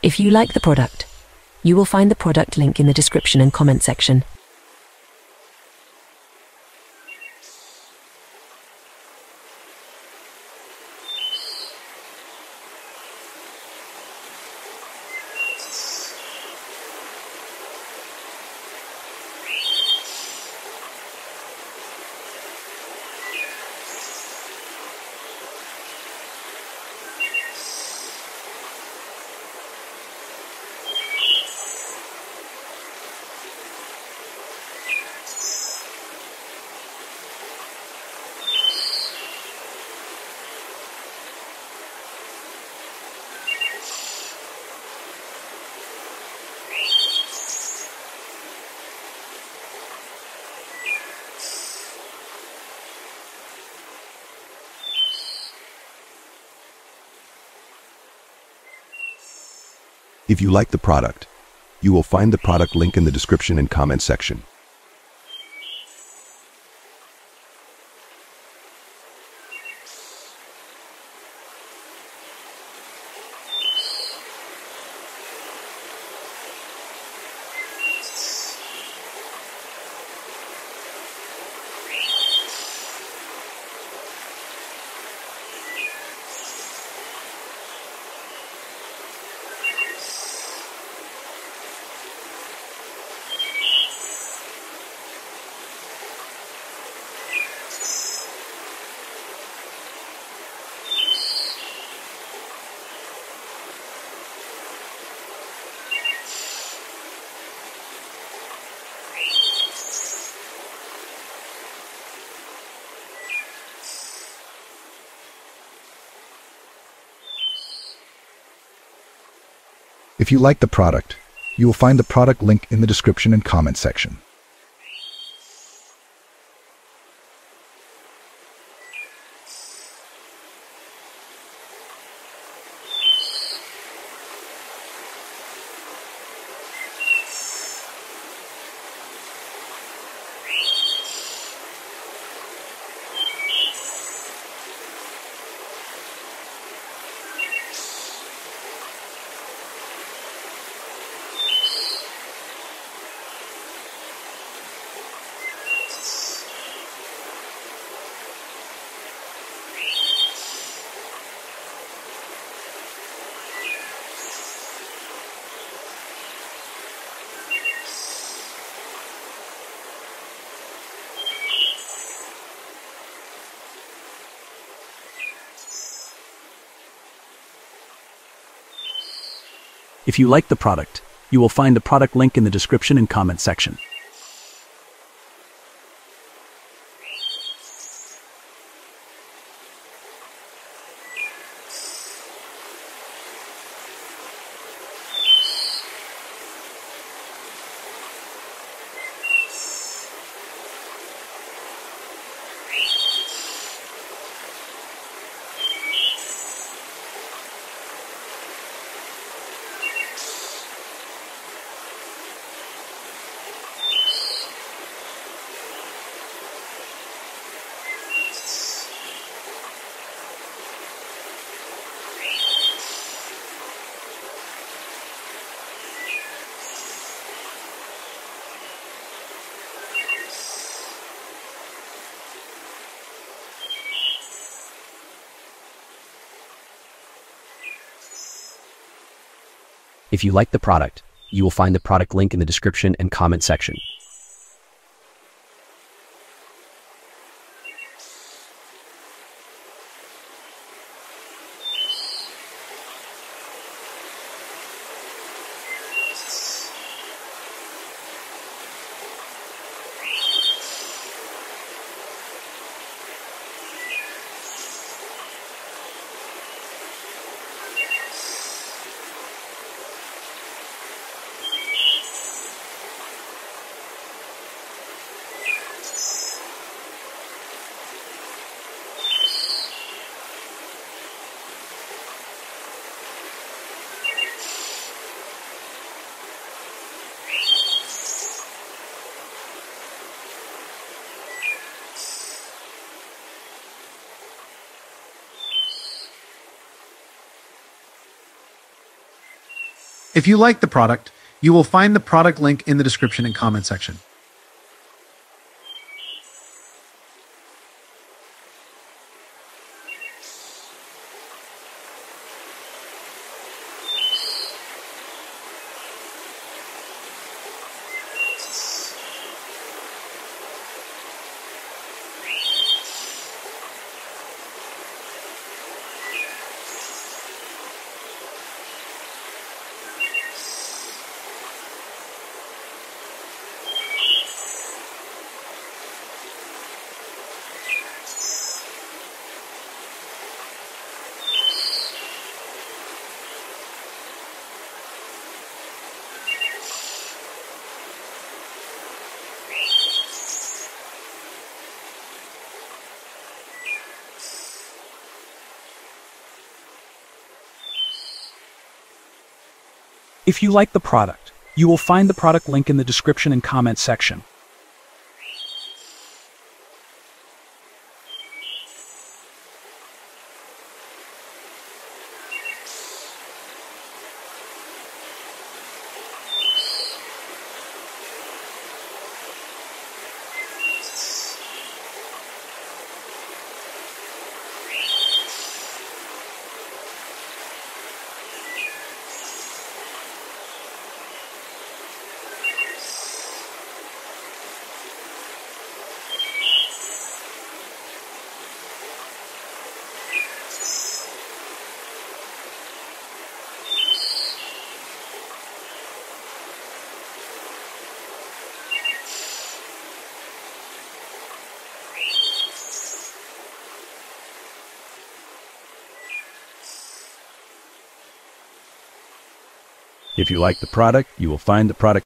If you like the product, you will find the product link in the description and comment section. If you like the product, you will find the product link in the description and comment section. If you like the product, you will find the product link in the description and comment section. If you like the product, you will find the product link in the description and comment section. If you like the product, you will find the product link in the description and comment section. If you like the product, you will find the product link in the description and comment section. If you like the product, you will find the product link in the description and comment section. If you like the product, you will find the product